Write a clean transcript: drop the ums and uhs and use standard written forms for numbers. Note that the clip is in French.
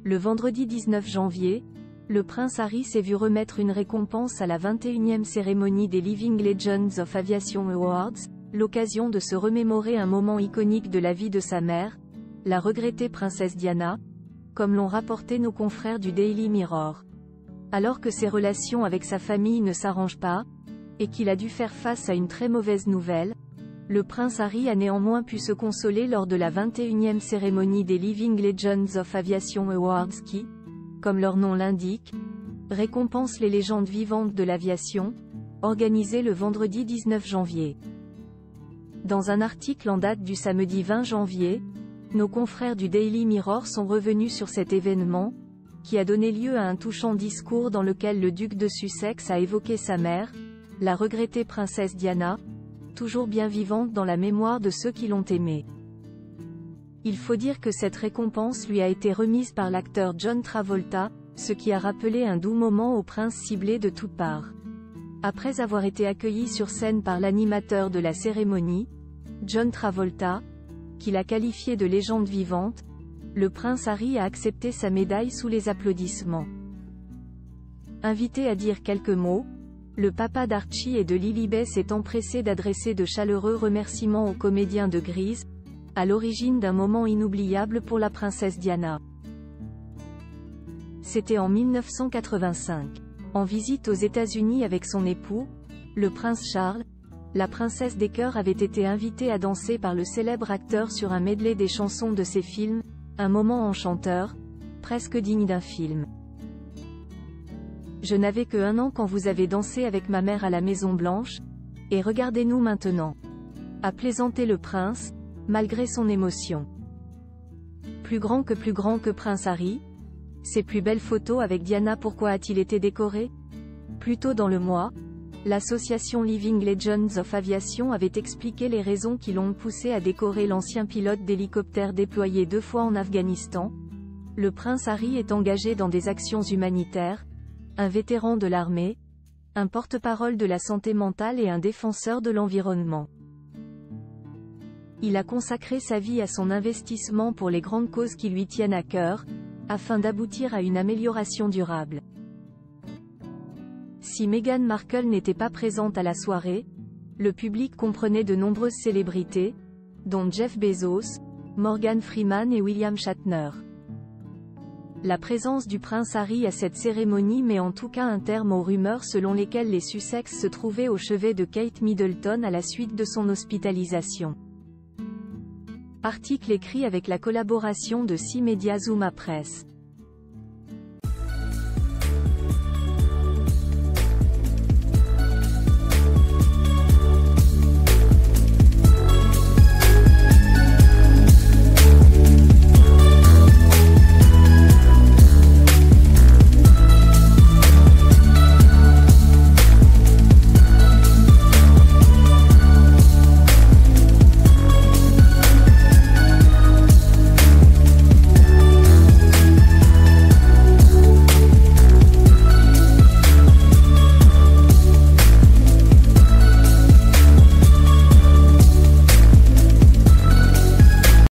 Le vendredi 19 janvier, le prince Harry s'est vu remettre une récompense à la 21e cérémonie des Living Legends of Aviation Awards, l'occasion de se remémorer un moment iconique de la vie de sa mère, la regrettée princesse Diana, comme l'ont rapporté nos confrères du Daily Mirror. Alors que ses relations avec sa famille ne s'arrangent pas, et qu'il a dû faire face à une très mauvaise nouvelle, le prince Harry a néanmoins pu se consoler lors de la 21e cérémonie des Living Legends of Aviation Awards qui, comme leur nom l'indique, récompense les légendes vivantes de l'aviation, organisée le vendredi 19 janvier. Dans un article en date du samedi 20 janvier, nos confrères du Daily Mirror sont revenus sur cet événement, qui a donné lieu à un touchant discours dans lequel le duc de Sussex a évoqué sa mère, la regrettée princesse Diana, toujours bien vivante dans la mémoire de ceux qui l'ont aimée. Il faut dire que cette récompense lui a été remise par l'acteur John Travolta, ce qui a rappelé un doux moment au prince ciblé de toutes parts. Après avoir été accueilli sur scène par l'animateur de la cérémonie, John Travolta, qui l'a qualifié de légende vivante, le prince Harry a accepté sa médaille sous les applaudissements. Invité à dire quelques mots, le papa d'Archie et de Lilibet s'est empressé d'adresser de chaleureux remerciements aux comédiens de Grease, à l'origine d'un moment inoubliable pour la princesse Diana. C'était en 1985. En visite aux États-Unis avec son époux, le prince Charles, la princesse des chœurs avait été invitée à danser par le célèbre acteur sur un medley des chansons de ses films, un moment enchanteur, presque digne d'un film. Je n'avais que 1 an quand vous avez dansé avec ma mère à la Maison Blanche, et regardez-nous maintenant. A plaisanté le prince, malgré son émotion. Plus grand que prince Harry. Ses plus belles photos avec Diana. Pourquoi a-t-il été décoré? Plus tôt dans le mois, l'association Living Legends of Aviation avait expliqué les raisons qui l'ont poussé à décorer l'ancien pilote d'hélicoptère déployé 2 fois en Afghanistan. Le prince Harry est engagé dans des actions humanitaires, un vétéran de l'armée, un porte-parole de la santé mentale et un défenseur de l'environnement. Il a consacré sa vie à son investissement pour les grandes causes qui lui tiennent à cœur, afin d'aboutir à une amélioration durable. Si Meghan Markle n'était pas présente à la soirée, le public comprenait de nombreuses célébrités, dont Jeff Bezos, Morgan Freeman et William Shatner. La présence du prince Harry à cette cérémonie met en tout cas un terme aux rumeurs selon lesquelles les Sussex se trouvaient au chevet de Kate Middleton à la suite de son hospitalisation. Article écrit avec la collaboration de 6 médias Zuma Press.